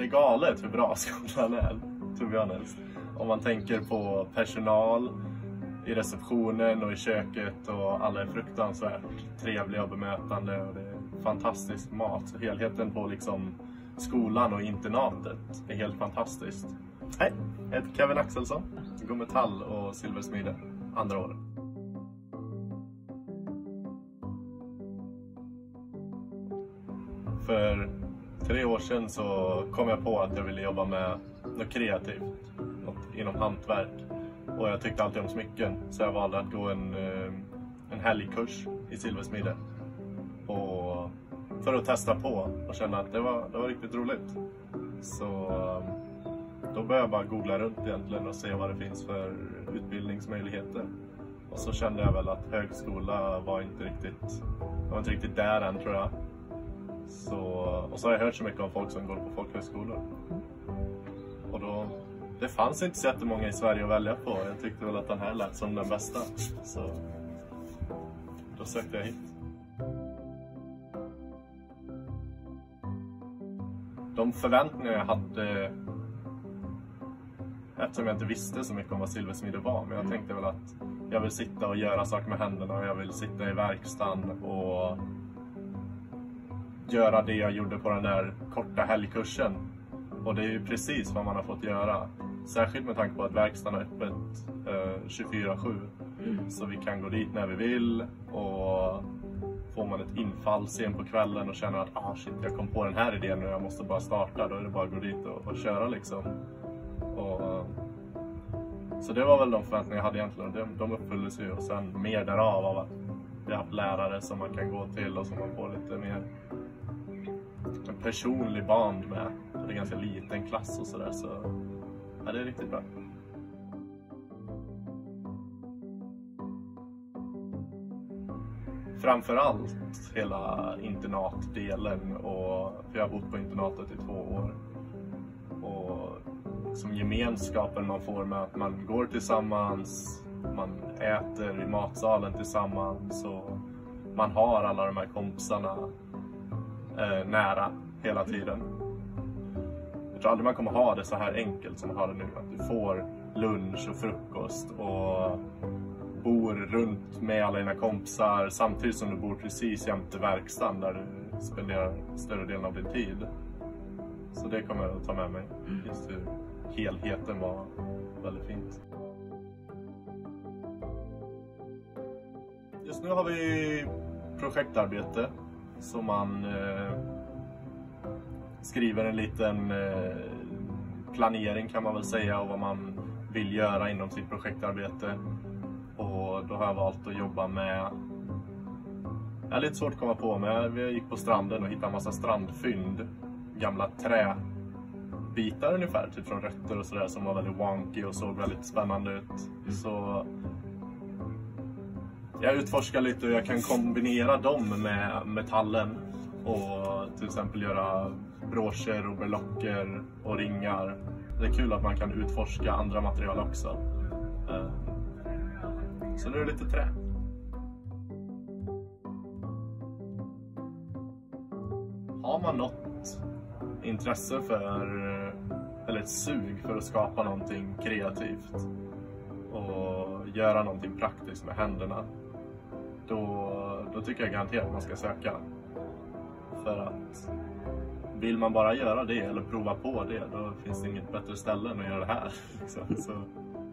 det är galet hur bra skolan är, to be honest. Om man tänker på personal i receptionen och i köket, och alla är fruktansvärt trevliga och bemötande, och det är fantastisk mat. Så helheten på liksom skolan och internatet är helt fantastiskt. Hej, jag heter Kevin Axelsson, går Metall och Silversmide andra året. För 3 år sedan så kom jag på att jag ville jobba med något kreativt, något inom hantverk. Och jag tyckte alltid om smycken, så jag valde att gå en helgkurs i silversmide. Och för att testa på och känna att det var riktigt roligt. Så då började jag bara googla runt egentligen och se vad det finns för utbildningsmöjligheter. Och så kände jag väl att högskola var inte riktigt där än, tror jag. Och så har jag hört så mycket om folk som går på folkhögskolor. Och då, det fanns inte så jättemånga i Sverige att välja på. Jag tyckte väl att den här lät som den bästa. Så då sökte jag hit. De förväntningar jag hade, eftersom jag inte visste så mycket om vad silversmide var, men jag tänkte väl att jag vill sitta och göra saker med händerna, och jag vill sitta i verkstaden och göra det jag gjorde på den där korta helgkursen. Och det är ju precis vad man har fått göra. Särskilt med tanke på att verkstaden är öppet 24/7. Så vi kan gå dit när vi vill, och får man ett infall sen på kvällen och känner att shit, jag kom på den här idén nu, jag måste bara starta. Då är det bara att gå dit och köra liksom. Så det var väl de förväntningar jag hade egentligen. De uppfylldes ju, och sen mer därav av att vi har haft lärare som man kan gå till och som man får lite mer en personlig band med. Och det är ganska liten klass och sådär, så ja, det är riktigt bra. Framförallt hela internatdelen, och jag har bott på internatet i 2 år. Och som gemenskapen man får med att man går tillsammans, man äter i matsalen tillsammans, och man har alla de här kompisarna nära hela tiden. Jag tror aldrig man kommer ha det så här enkelt som man har det nu. Att du får lunch och frukost och bor runt med alla dina kompisar samtidigt som du bor precis jämte verkstaden där du spenderar större delen av din tid. Så det kommer jag att ta med mig. Just hur helheten var väldigt fint. Just nu har vi projektarbete som man skriver en liten planering, kan man väl säga, och vad man vill göra inom sitt projektarbete. Och då har jag valt att jobba med, det är lite svårt att komma på, men vi gick på stranden och hittade en massa strandfynd, gamla träbitar ungefär, typ från rötter och sådär, som var väldigt wonky och såg väldigt spännande ut. Så jag utforskar lite hur jag kan kombinera dem med metallen och till exempel göra broscher och berlocker och ringar. Det är kul att man kan utforska andra material också. Så nu är det lite trä. Har man något intresse för, eller ett sug för att skapa någonting kreativt och göra någonting praktiskt med händerna, då tycker jag garanterat att man ska söka. För att vill man bara göra det eller prova på det, då finns det inget bättre ställe än att göra det här. Så